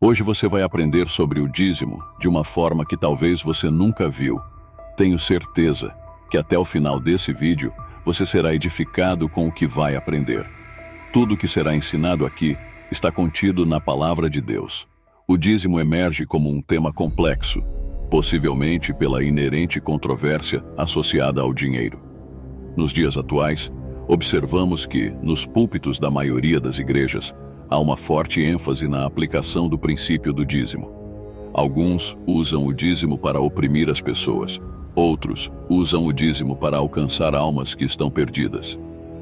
Hoje você vai aprender sobre o dízimo de uma forma que talvez você nunca viu. Tenho certeza que até o final desse vídeo você será edificado com o que vai aprender. Tudo o que será ensinado aqui está contido na Palavra de Deus. O dízimo emerge como um tema complexo, possivelmente pela inerente controvérsia associada ao dinheiro. Nos dias atuais, observamos que, nos púlpitos da maioria das igrejas, há uma forte ênfase na aplicação do princípio do dízimo. Alguns usam o dízimo para oprimir as pessoas. Outros usam o dízimo para alcançar almas que estão perdidas.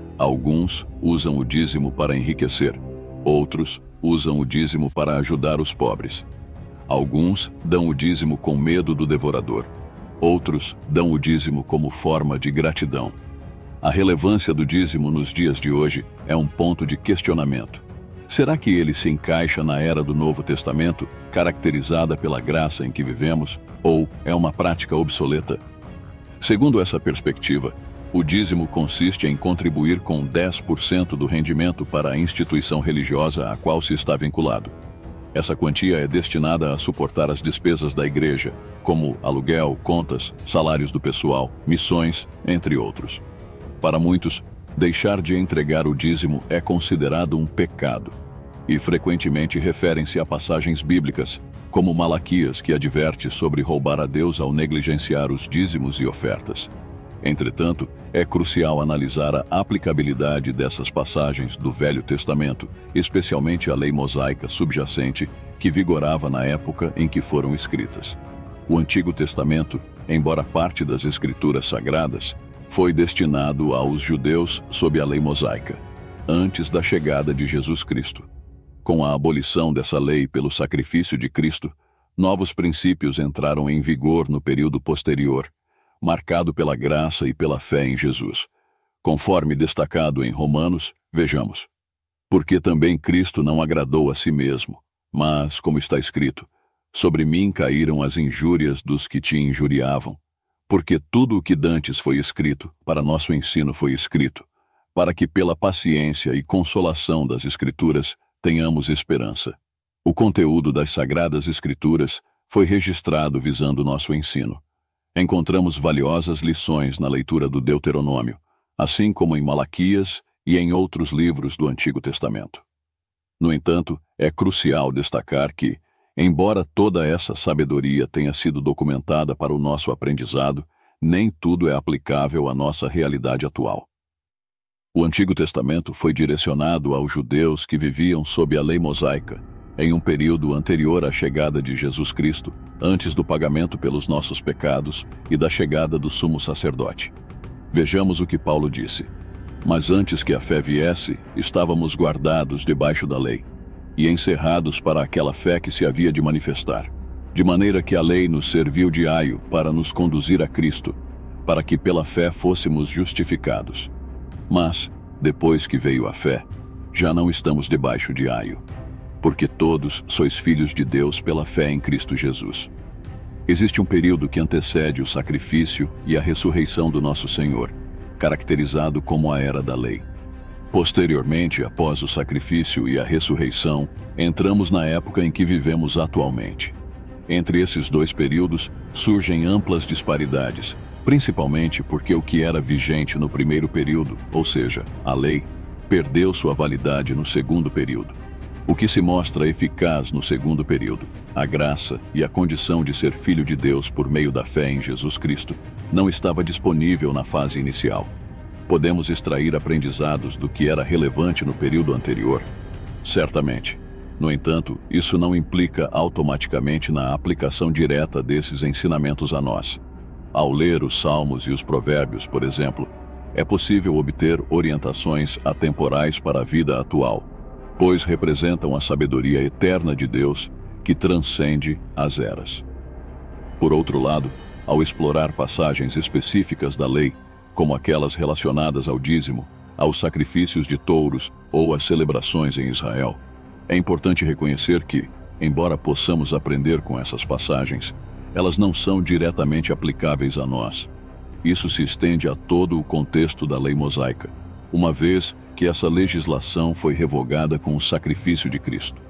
Alguns usam o dízimo para enriquecer. Outros usam o dízimo para ajudar os pobres. Alguns dão o dízimo com medo do devorador. Outros dão o dízimo como forma de gratidão. A relevância do dízimo nos dias de hoje é um ponto de questionamento. Será que ele se encaixa na era do Novo Testamento, caracterizada pela graça em que vivemos, ou é uma prática obsoleta? Segundo essa perspectiva, o dízimo consiste em contribuir com 10% do rendimento para a instituição religiosa a qual se está vinculado. Essa quantia é destinada a suportar as despesas da igreja, como aluguel, contas, salários do pessoal, missões, entre outros. Para muitos, deixar de entregar o dízimo é considerado um pecado, e frequentemente referem-se a passagens bíblicas, como Malaquias, que adverte sobre roubar a Deus ao negligenciar os dízimos e ofertas. Entretanto, é crucial analisar a aplicabilidade dessas passagens do Velho Testamento, especialmente a lei mosaica subjacente que vigorava na época em que foram escritas. O Antigo Testamento, embora parte das Escrituras Sagradas, foi destinado aos judeus sob a lei mosaica, antes da chegada de Jesus Cristo. Com a abolição dessa lei pelo sacrifício de Cristo, novos princípios entraram em vigor no período posterior, marcado pela graça e pela fé em Jesus. Conforme destacado em Romanos, vejamos: porque também Cristo não agradou a si mesmo, mas, como está escrito, sobre mim caíram as injúrias dos que te injuriavam. Porque tudo o que dantes foi escrito, para nosso ensino foi escrito, para que pela paciência e consolação das Escrituras tenhamos esperança. O conteúdo das Sagradas Escrituras foi registrado visando nosso ensino. Encontramos valiosas lições na leitura do Deuteronômio, assim como em Malaquias e em outros livros do Antigo Testamento. No entanto, é crucial destacar que, embora toda essa sabedoria tenha sido documentada para o nosso aprendizado, nem tudo é aplicável à nossa realidade atual. O Antigo Testamento foi direcionado aos judeus que viviam sob a lei mosaica, em um período anterior à chegada de Jesus Cristo, antes do pagamento pelos nossos pecados e da chegada do sumo sacerdote. Vejamos o que Paulo disse: mas antes que a fé viesse, estávamos guardados debaixo da lei, e encerrados para aquela fé que se havia de manifestar, de maneira que a lei nos serviu de aio para nos conduzir a Cristo, para que pela fé fôssemos justificados. Mas, depois que veio a fé, já não estamos debaixo de aio, porque todos sois filhos de Deus pela fé em Cristo Jesus. Existe um período que antecede o sacrifício e a ressurreição do nosso Senhor, caracterizado como a era da lei. Posteriormente, após o sacrifício e a ressurreição, entramos na época em que vivemos atualmente. Entre esses dois períodos, surgem amplas disparidades, principalmente porque o que era vigente no primeiro período, ou seja, a lei, perdeu sua validade no segundo período. O que se mostra eficaz no segundo período, a graça e a condição de ser filho de Deus por meio da fé em Jesus Cristo, não estava disponível na fase inicial. Podemos extrair aprendizados do que era relevante no período anterior? Certamente. No entanto, isso não implica automaticamente na aplicação direta desses ensinamentos a nós. Ao ler os Salmos e os Provérbios, por exemplo, é possível obter orientações atemporais para a vida atual, pois representam a sabedoria eterna de Deus que transcende as eras. Por outro lado, ao explorar passagens específicas da lei, como aquelas relacionadas ao dízimo, aos sacrifícios de touros ou às celebrações em Israel, é importante reconhecer que, embora possamos aprender com essas passagens, elas não são diretamente aplicáveis a nós. Isso se estende a todo o contexto da lei mosaica, uma vez que essa legislação foi revogada com o sacrifício de Cristo.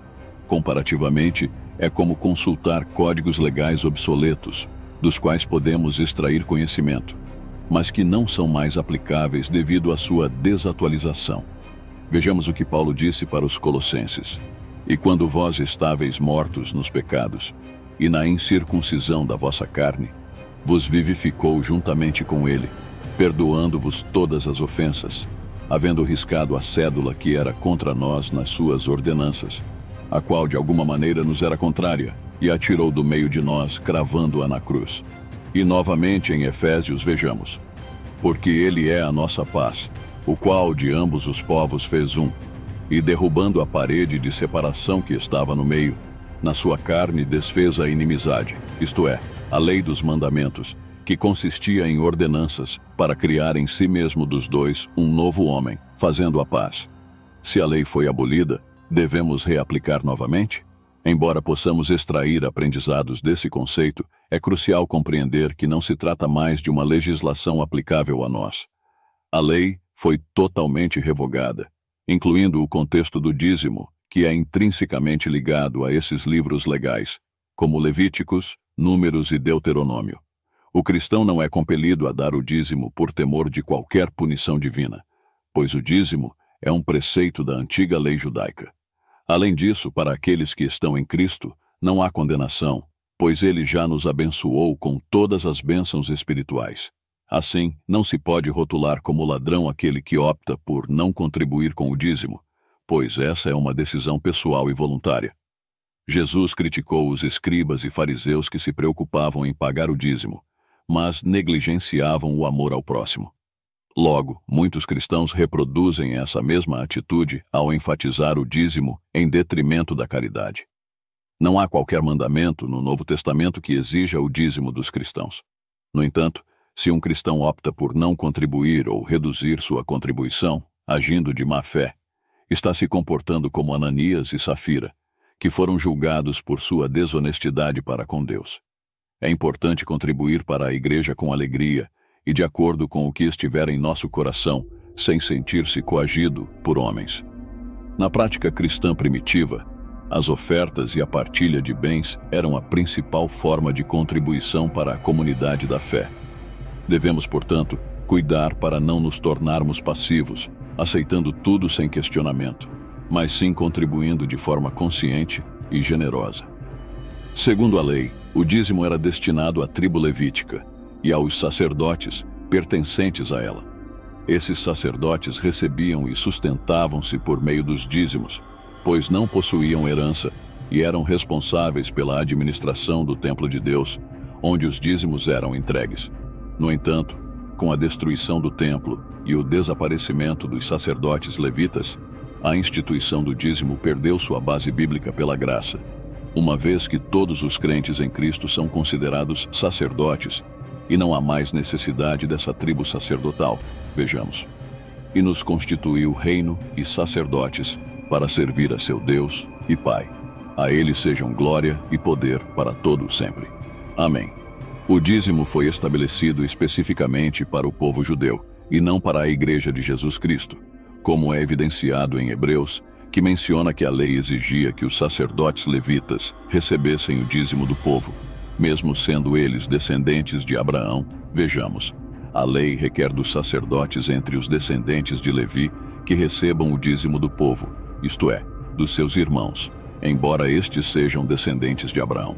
Comparativamente, é como consultar códigos legais obsoletos, dos quais podemos extrair conhecimento, mas que não são mais aplicáveis devido à sua desatualização. Vejamos o que Paulo disse para os Colossenses: "E quando vós estáveis mortos nos pecados, e na incircuncisão da vossa carne, vos vivificou juntamente com ele, perdoando-vos todas as ofensas, havendo riscado a cédula que era contra nós nas suas ordenanças, a qual de alguma maneira nos era contrária, e a tirou do meio de nós, cravando-a na cruz." E novamente em Efésios vejamos: "Porque ele é a nossa paz, o qual de ambos os povos fez um, e derrubando a parede de separação que estava no meio, na sua carne desfez a inimizade, isto é, a lei dos mandamentos, que consistia em ordenanças, para criar em si mesmo dos dois um novo homem, fazendo a paz." Se a lei foi abolida, devemos reaplicar novamente? Embora possamos extrair aprendizados desse conceito, é crucial compreender que não se trata mais de uma legislação aplicável a nós. A lei foi totalmente revogada, incluindo o contexto do dízimo, que é intrinsecamente ligado a esses livros legais, como Levíticos, Números e Deuteronômio. O cristão não é compelido a dar o dízimo por temor de qualquer punição divina, pois o dízimo é um preceito da antiga lei judaica. Além disso, para aqueles que estão em Cristo, não há condenação, pois ele já nos abençoou com todas as bênçãos espirituais. Assim, não se pode rotular como ladrão aquele que opta por não contribuir com o dízimo, pois essa é uma decisão pessoal e voluntária. Jesus criticou os escribas e fariseus que se preocupavam em pagar o dízimo, mas negligenciavam o amor ao próximo. Logo, muitos cristãos reproduzem essa mesma atitude ao enfatizar o dízimo em detrimento da caridade. Não há qualquer mandamento no Novo Testamento que exija o dízimo dos cristãos. No entanto, se um cristão opta por não contribuir ou reduzir sua contribuição, agindo de má fé, está se comportando como Ananias e Safira, que foram julgados por sua desonestidade para com Deus. É importante contribuir para a igreja com alegria e de acordo com o que estiver em nosso coração, sem sentir-se coagido por homens. Na prática cristã primitiva, as ofertas e a partilha de bens eram a principal forma de contribuição para a comunidade da fé. Devemos, portanto, cuidar para não nos tornarmos passivos, aceitando tudo sem questionamento, mas sim contribuindo de forma consciente e generosa. Segundo a lei, o dízimo era destinado à tribo levítica e aos sacerdotes pertencentes a ela. Esses sacerdotes recebiam e sustentavam-se por meio dos dízimos, pois não possuíam herança e eram responsáveis pela administração do templo de Deus, onde os dízimos eram entregues. No entanto, com a destruição do templo e o desaparecimento dos sacerdotes levitas, a instituição do dízimo perdeu sua base bíblica pela graça, uma vez que todos os crentes em Cristo são considerados sacerdotes e não há mais necessidade dessa tribo sacerdotal, vejamos. E nos constituiu reino e sacerdotes para servir a seu Deus e Pai. A ele sejam glória e poder para todo sempre. Amém. O dízimo foi estabelecido especificamente para o povo judeu e não para a Igreja de Jesus Cristo, como é evidenciado em Hebreus, que menciona que a lei exigia que os sacerdotes levitas recebessem o dízimo do povo, mesmo sendo eles descendentes de Abraão. Vejamos, a lei requer dos sacerdotes entre os descendentes de Levi que recebam o dízimo do povo, isto é, dos seus irmãos, embora estes sejam descendentes de Abraão.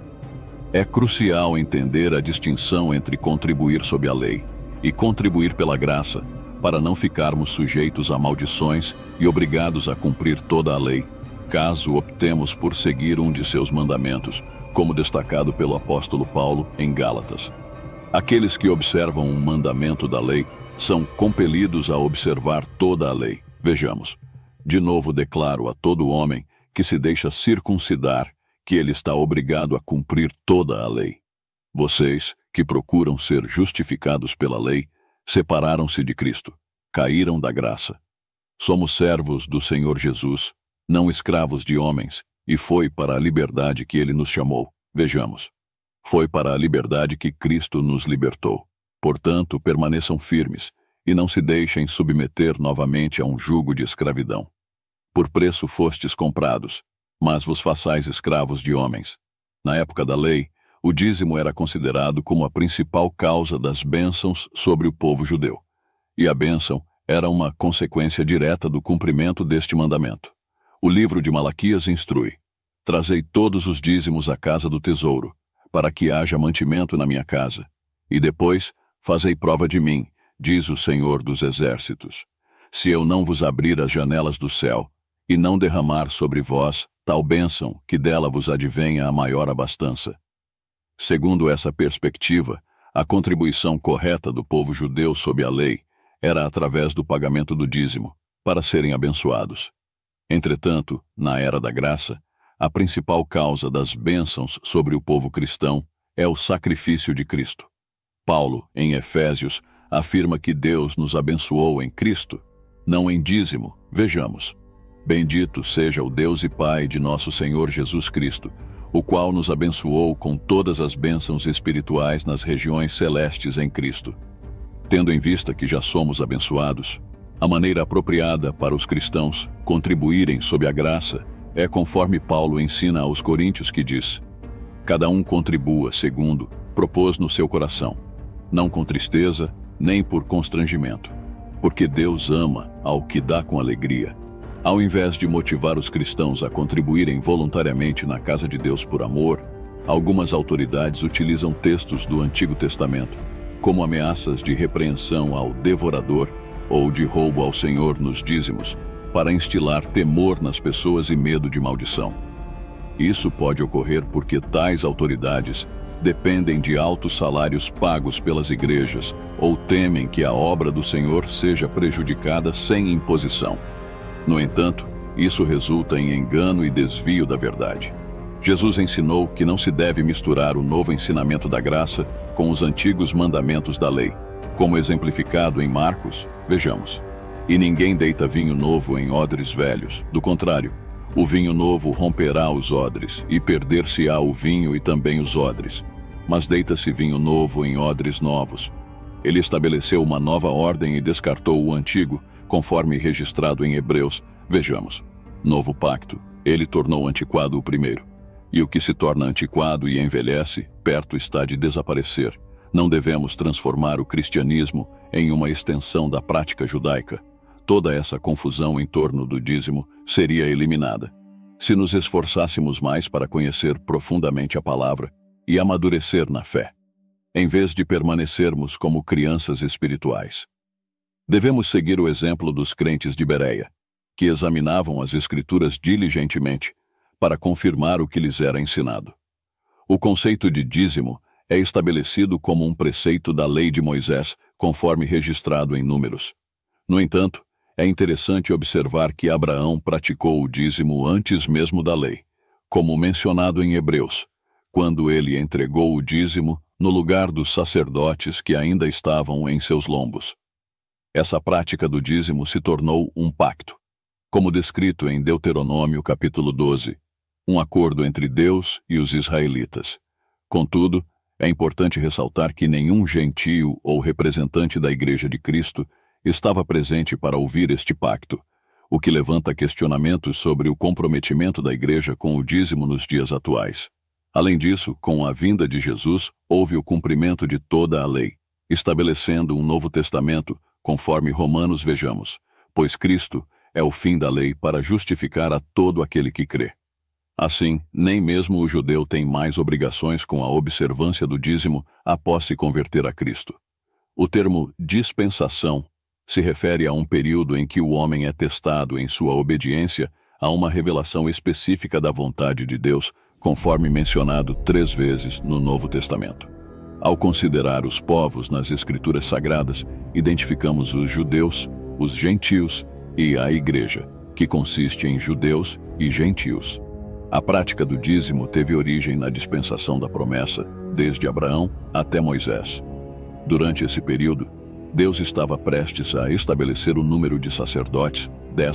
É crucial entender a distinção entre contribuir sob a lei e contribuir pela graça, para não ficarmos sujeitos a maldições e obrigados a cumprir toda a lei, caso optemos por seguir um de seus mandamentos, como destacado pelo apóstolo Paulo em Gálatas. Aqueles que observam um mandamento da lei são compelidos a observar toda a lei. Vejamos. De novo declaro a todo homem que se deixa circuncidar que ele está obrigado a cumprir toda a lei. Vocês, que procuram ser justificados pela lei, separaram-se de Cristo, caíram da graça. Somos servos do Senhor Jesus, não escravos de homens, e foi para a liberdade que ele nos chamou. Vejamos. Foi para a liberdade que Cristo nos libertou. Portanto, permaneçam firmes e não se deixem submeter novamente a um jugo de escravidão. Por preço fostes comprados, mas vos façais escravos de homens. Na época da lei, o dízimo era considerado como a principal causa das bênçãos sobre o povo judeu. E a bênção era uma consequência direta do cumprimento deste mandamento. O livro de Malaquias instrui: trazei todos os dízimos à casa do tesouro, para que haja mantimento na minha casa. E depois, fazei prova de mim, diz o Senhor dos Exércitos, se eu não vos abrir as janelas do céu, e não derramar sobre vós tal bênção que dela vos advenha a maior abastança. Segundo essa perspectiva, a contribuição correta do povo judeu sob a lei era através do pagamento do dízimo, para serem abençoados. Entretanto, na era da graça, a principal causa das bênçãos sobre o povo cristão é o sacrifício de Cristo. Paulo, em Efésios, afirma que Deus nos abençoou em Cristo, não em dízimo. Vejamos: bendito seja o Deus e Pai de nosso Senhor Jesus Cristo, o qual nos abençoou com todas as bênçãos espirituais nas regiões celestes em Cristo. Tendo em vista que já somos abençoados, a maneira apropriada para os cristãos contribuírem sob a graça é conforme Paulo ensina aos Coríntios, que diz: cada um contribua segundo propôs no seu coração, não com tristeza, nem por constrangimento, porque Deus ama ao que dá com alegria. Ao invés de motivar os cristãos a contribuírem voluntariamente na casa de Deus por amor, algumas autoridades utilizam textos do Antigo Testamento, como ameaças de repreensão ao devorador ou de roubo ao Senhor nos dízimos, para instilar temor nas pessoas e medo de maldição. Isso pode ocorrer porque tais autoridades dependem de altos salários pagos pelas igrejas ou temem que a obra do Senhor seja prejudicada sem imposição. No entanto, isso resulta em engano e desvio da verdade. Jesus ensinou que não se deve misturar o novo ensinamento da graça com os antigos mandamentos da lei, como exemplificado em Marcos. Vejamos: e ninguém deita vinho novo em odres velhos. Do contrário, o vinho novo romperá os odres, e perder-se-á o vinho e também os odres. Mas deita-se vinho novo em odres novos. Ele estabeleceu uma nova ordem e descartou o antigo, conforme registrado em Hebreus. Vejamos: novo pacto, ele tornou antiquado o primeiro. E o que se torna antiquado e envelhece, perto está de desaparecer. Não devemos transformar o cristianismo em uma extensão da prática judaica. Toda essa confusão em torno do dízimo seria eliminada se nos esforçássemos mais para conhecer profundamente a palavra e amadurecer na fé, em vez de permanecermos como crianças espirituais. Devemos seguir o exemplo dos crentes de Bereia, que examinavam as Escrituras diligentemente para confirmar o que lhes era ensinado. O conceito de dízimo é estabelecido como um preceito da lei de Moisés, conforme registrado em Números. No entanto, é interessante observar que Abraão praticou o dízimo antes mesmo da lei, como mencionado em Hebreus, quando ele entregou o dízimo no lugar dos sacerdotes que ainda estavam em seus lombos. Essa prática do dízimo se tornou um pacto, como descrito em Deuteronômio capítulo 12, um acordo entre Deus e os israelitas. Contudo, é importante ressaltar que nenhum gentio ou representante da Igreja de Cristo estava presente para ouvir este pacto, o que levanta questionamentos sobre o comprometimento da Igreja com o dízimo nos dias atuais. Além disso, com a vinda de Jesus, houve o cumprimento de toda a lei, estabelecendo um novo testamento, conforme Romanos. Vejamos: pois Cristo é o fim da lei para justificar a todo aquele que crê. Assim, nem mesmo o judeu tem mais obrigações com a observância do dízimo após se converter a Cristo. O termo dispensação se refere a um período em que o homem é testado em sua obediência a uma revelação específica da vontade de Deus, conforme mencionado 3 vezes no Novo Testamento. Ao considerar os povos nas Escrituras Sagradas, identificamos os judeus, os gentios e a Igreja, que consiste em judeus e gentios. A prática do dízimo teve origem na dispensação da promessa, desde Abraão até Moisés. Durante esse período, Deus estava prestes a estabelecer o número de sacerdotes,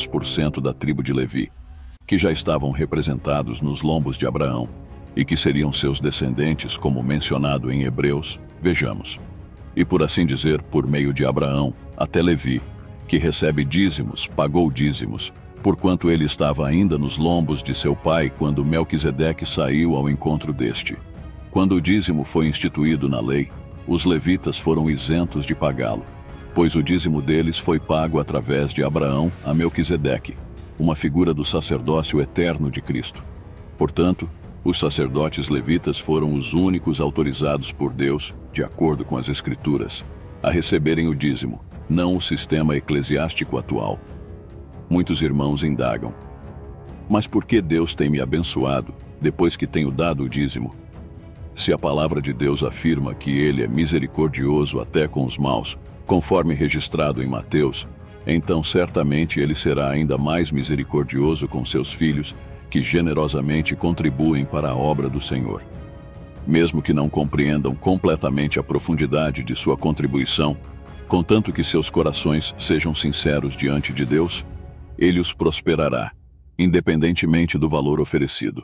10% da tribo de Levi, que já estavam representados nos lombos de Abraão, e que seriam seus descendentes, como mencionado em Hebreus. Vejamos: e por assim dizer, por meio de Abraão, até Levi, que recebe dízimos, pagou dízimos, porquanto ele estava ainda nos lombos de seu pai quando Melquisedeque saiu ao encontro deste. Quando o dízimo foi instituído na lei, os levitas foram isentos de pagá-lo, pois o dízimo deles foi pago através de Abraão a Melquisedeque, uma figura do sacerdócio eterno de Cristo. Portanto, os sacerdotes levitas foram os únicos autorizados por Deus, de acordo com as Escrituras, a receberem o dízimo, não o sistema eclesiástico atual. Muitos irmãos indagam: mas por que Deus tem me abençoado depois que tenho dado o dízimo? Se a palavra de Deus afirma que Ele é misericordioso até com os maus, conforme registrado em Mateus, então certamente Ele será ainda mais misericordioso com seus filhos, que generosamente contribuem para a obra do Senhor. Mesmo que não compreendam completamente a profundidade de sua contribuição, contanto que seus corações sejam sinceros diante de Deus, Ele os prosperará, independentemente do valor oferecido.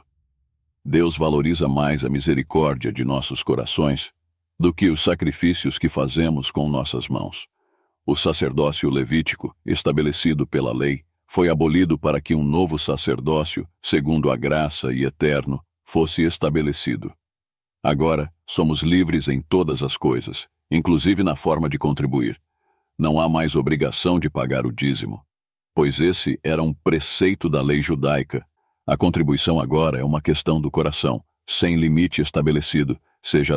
Deus valoriza mais a misericórdia de nossos corações do que os sacrifícios que fazemos com nossas mãos. O sacerdócio levítico, estabelecido pela lei, foi abolido para que um novo sacerdócio, segundo a graça e eterno, fosse estabelecido. Agora, somos livres em todas as coisas, inclusive na forma de contribuir. Não há mais obrigação de pagar o dízimo, pois esse era um preceito da lei judaica. A contribuição agora é uma questão do coração, sem limite estabelecido, seja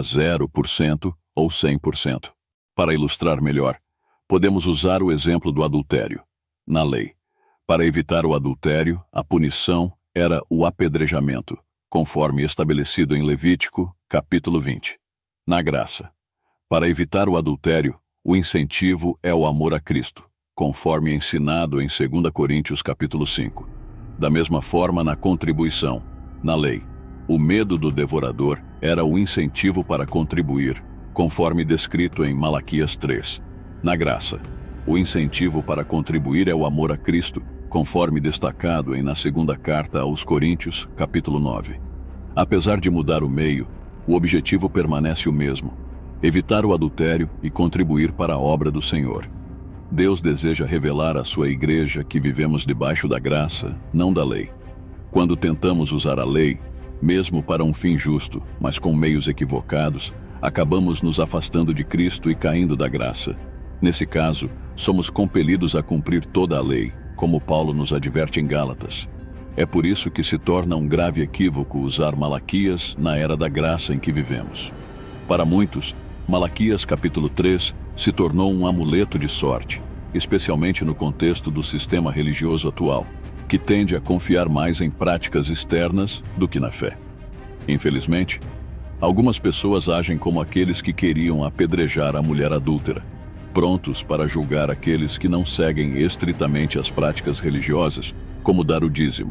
0% ou 100%. Para ilustrar melhor, podemos usar o exemplo do adultério. Na lei, para evitar o adultério, a punição era o apedrejamento, conforme estabelecido em Levítico, capítulo 20. Na graça, para evitar o adultério, o incentivo é o amor a Cristo, conforme ensinado em 2 Coríntios, capítulo 5. Da mesma forma, na contribuição, na lei, o medo do devorador era o incentivo para contribuir, conforme descrito em Malaquias 3. Na graça, o incentivo para contribuir é o amor a Cristo, conforme destacado na segunda carta aos Coríntios, capítulo 9. Apesar de mudar o meio, o objetivo permanece o mesmo: evitar o adultério e contribuir para a obra do Senhor. Deus deseja revelar à sua igreja que vivemos debaixo da graça, não da lei. Quando tentamos usar a lei, mesmo para um fim justo, mas com meios equivocados, acabamos nos afastando de Cristo e caindo da graça. Nesse caso, somos compelidos a cumprir toda a lei, como Paulo nos adverte em Gálatas. É por isso que se torna um grave equívoco usar Malaquias na era da graça em que vivemos. Para muitos, Malaquias capítulo 3 se tornou um amuleto de sorte, especialmente no contexto do sistema religioso atual, que tende a confiar mais em práticas externas do que na fé. Infelizmente, algumas pessoas agem como aqueles que queriam apedrejar a mulher adúltera, prontos para julgar aqueles que não seguem estritamente as práticas religiosas, como dar o dízimo.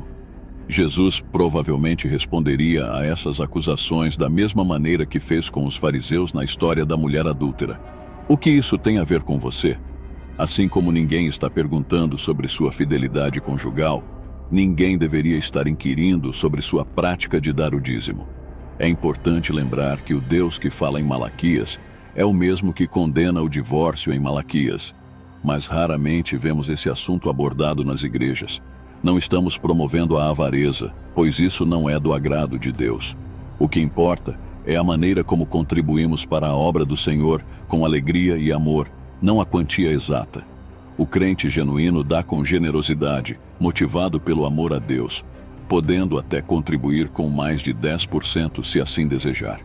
Jesus provavelmente responderia a essas acusações da mesma maneira que fez com os fariseus na história da mulher adúltera. O que isso tem a ver com você? Assim como ninguém está perguntando sobre sua fidelidade conjugal, ninguém deveria estar inquirindo sobre sua prática de dar o dízimo. É importante lembrar que o Deus que fala em Malaquias é o mesmo que condena o divórcio em Malaquias, mas raramente vemos esse assunto abordado nas igrejas. Não estamos promovendo a avareza, pois isso não é do agrado de Deus. O que importa é a maneira como contribuímos para a obra do Senhor com alegria e amor, não a quantia exata. O crente genuíno dá com generosidade, motivado pelo amor a Deus, podendo até contribuir com mais de 10% se assim desejar.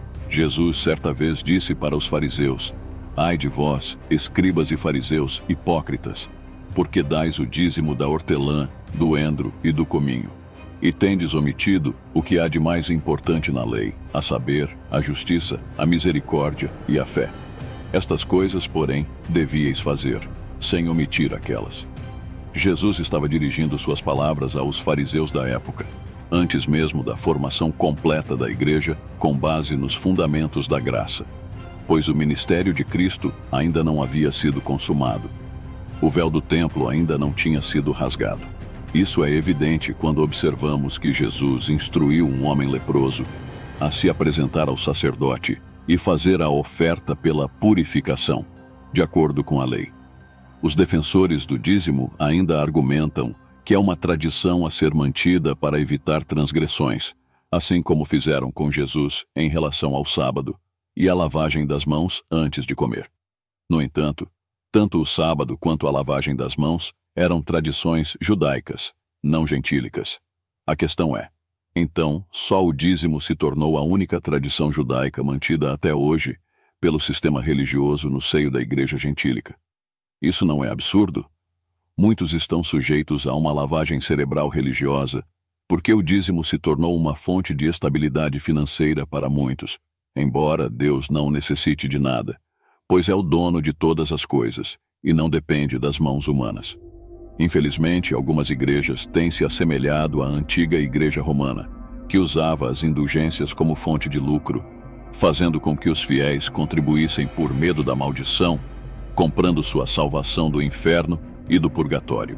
Jesus certa vez disse para os fariseus: ai de vós, escribas e fariseus, hipócritas, porque dais o dízimo da hortelã, do endro e do cominho, e tendes omitido o que há de mais importante na lei, a saber, a justiça, a misericórdia e a fé. Estas coisas, porém, devíeis fazer, sem omitir aquelas. Jesus estava dirigindo suas palavras aos fariseus da época, antes mesmo da formação completa da igreja, com base nos fundamentos da graça, pois o ministério de Cristo ainda não havia sido consumado. O véu do templo ainda não tinha sido rasgado. Isso é evidente quando observamos que Jesus instruiu um homem leproso a se apresentar ao sacerdote e fazer a oferta pela purificação, de acordo com a lei. Os defensores do dízimo ainda argumentam que é uma tradição a ser mantida para evitar transgressões, assim como fizeram com Jesus em relação ao sábado e a lavagem das mãos antes de comer. No entanto, tanto o sábado quanto a lavagem das mãos eram tradições judaicas, não gentílicas. A questão é, então, só o dízimo se tornou a única tradição judaica mantida até hoje pelo sistema religioso no seio da Igreja Gentílica. Isso não é absurdo? Muitos estão sujeitos a uma lavagem cerebral religiosa porque o dízimo se tornou uma fonte de estabilidade financeira para muitos, embora Deus não necessite de nada, pois é o dono de todas as coisas e não depende das mãos humanas. Infelizmente, algumas igrejas têm se assemelhado à antiga Igreja Romana, que usava as indulgências como fonte de lucro, fazendo com que os fiéis contribuíssem por medo da maldição, comprando sua salvação do inferno e do purgatório.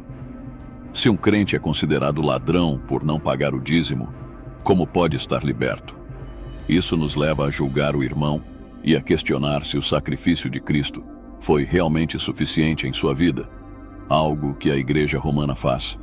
Se um crente é considerado ladrão por não pagar o dízimo, como pode estar liberto? Isso nos leva a julgar o irmão e a questionar se o sacrifício de Cristo foi realmente suficiente em sua vida, algo que a Igreja Romana faz.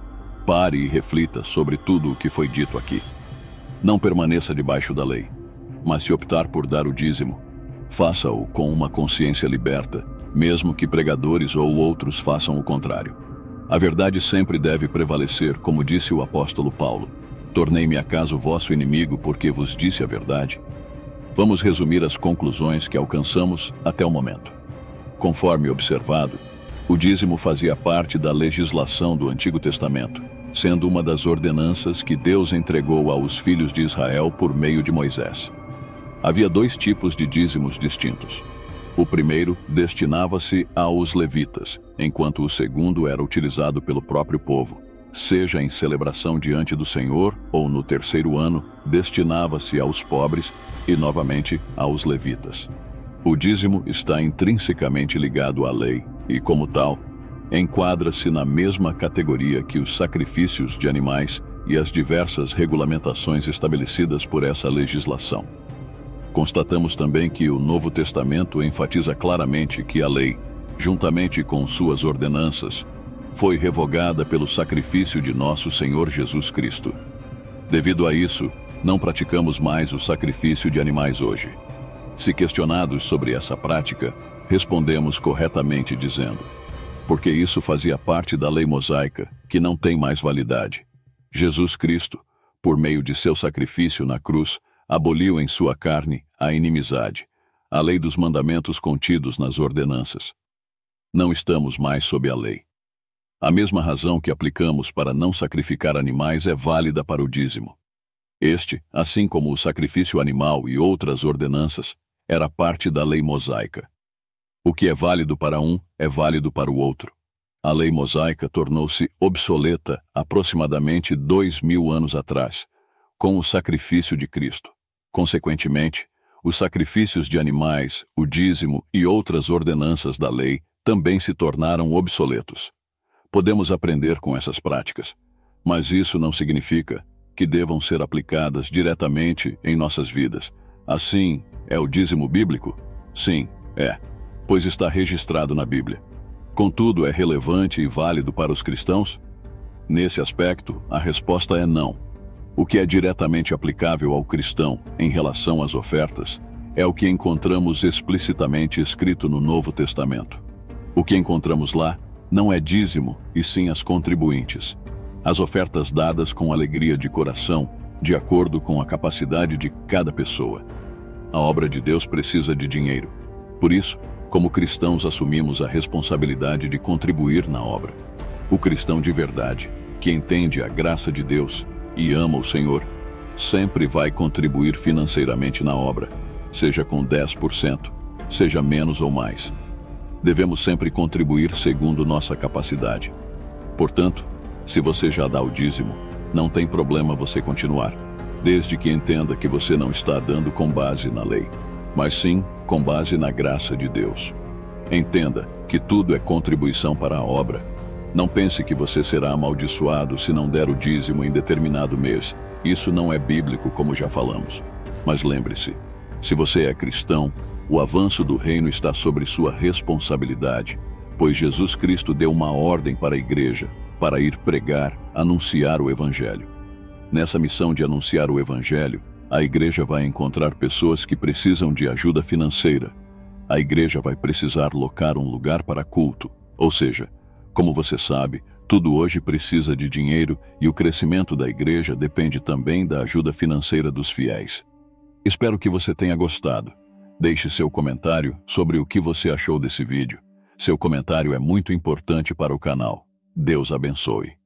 Pare e reflita sobre tudo o que foi dito aqui. Não permaneça debaixo da lei, mas se optar por dar o dízimo, faça-o com uma consciência liberta, mesmo que pregadores ou outros façam o contrário. A verdade sempre deve prevalecer, como disse o apóstolo Paulo. Tornei-me acaso vosso inimigo porque vos disse a verdade? Vamos resumir as conclusões que alcançamos até o momento. Conforme observado, o dízimo fazia parte da legislação do Antigo Testamento, sendo uma das ordenanças que Deus entregou aos filhos de Israel por meio de Moisés. Havia dois tipos de dízimos distintos. O primeiro destinava-se aos levitas, enquanto o segundo era utilizado pelo próprio povo. Seja em celebração diante do Senhor ou no terceiro ano, destinava-se aos pobres e, novamente, aos levitas. O dízimo está intrinsecamente ligado à lei e, como tal, enquadra-se na mesma categoria que os sacrifícios de animais e as diversas regulamentações estabelecidas por essa legislação. Constatamos também que o Novo Testamento enfatiza claramente que a lei, juntamente com suas ordenanças, foi revogada pelo sacrifício de nosso Senhor Jesus Cristo. Devido a isso, não praticamos mais o sacrifício de animais hoje. Se questionados sobre essa prática, respondemos corretamente dizendo: porque isso fazia parte da lei mosaica, que não tem mais validade. Jesus Cristo, por meio de seu sacrifício na cruz, aboliu em sua carne a inimizade, a lei dos mandamentos contidos nas ordenanças. Não estamos mais sob a lei. A mesma razão que aplicamos para não sacrificar animais é válida para o dízimo. Este, assim como o sacrifício animal e outras ordenanças, era parte da lei mosaica. O que é válido para um é válido para o outro. A lei mosaica tornou-se obsoleta aproximadamente 2000 anos atrás, com o sacrifício de Cristo. Consequentemente, os sacrifícios de animais, o dízimo e outras ordenanças da lei também se tornaram obsoletos. Podemos aprender com essas práticas, mas isso não significa que devam ser aplicadas diretamente em nossas vidas. Assim, é o dízimo bíblico? Sim, é, pois está registrado na Bíblia. Contudo, é relevante e válido para os cristãos? Nesse aspecto, a resposta é não. O que é diretamente aplicável ao cristão em relação às ofertas é o que encontramos explicitamente escrito no Novo Testamento. O que encontramos lá não é dízimo, e sim as contribuintes. As ofertas dadas com alegria de coração, de acordo com a capacidade de cada pessoa. A obra de Deus precisa de dinheiro. Por isso, como cristãos, assumimos a responsabilidade de contribuir na obra. O cristão de verdade, que entende a graça de Deus e ama o Senhor, sempre vai contribuir financeiramente na obra, seja com 10%, seja menos ou mais. Devemos sempre contribuir segundo nossa capacidade. Portanto, se você já dá o dízimo, não tem problema você continuar, desde que entenda que você não está dando com base na lei, mas sim com base na graça de Deus. Entenda que tudo é contribuição para a obra. Não pense que você será amaldiçoado se não der o dízimo em determinado mês. Isso não é bíblico, como já falamos. Mas lembre-se, se você é cristão, o avanço do reino está sobre sua responsabilidade, pois Jesus Cristo deu uma ordem para a igreja, para ir pregar, anunciar o Evangelho. Nessa missão de anunciar o Evangelho, a igreja vai encontrar pessoas que precisam de ajuda financeira. A igreja vai precisar locar um lugar para culto, ou seja, como você sabe, tudo hoje precisa de dinheiro e o crescimento da igreja depende também da ajuda financeira dos fiéis. Espero que você tenha gostado. Deixe seu comentário sobre o que você achou desse vídeo. Seu comentário é muito importante para o canal. Deus abençoe.